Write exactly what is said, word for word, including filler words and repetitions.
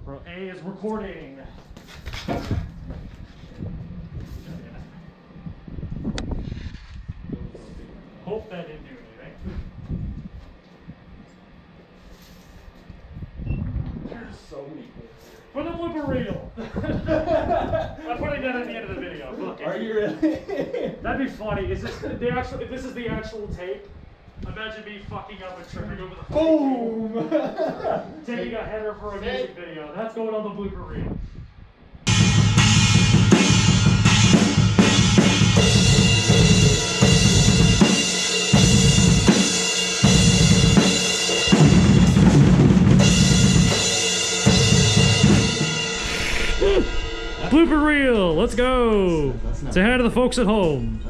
GoPro A is recording. Hope that didn't do anything. There's so many clips here. For the blooper reel. I'm putting that at the end of the video. Look, Are you really? that'd be funny. Is this the actual? If this is the actual tape, imagine me fucking up and tripping over the Boom! taking a header for a music video. That's going on the blooper reel. Blooper reel, let's go. Say hi to the folks at home.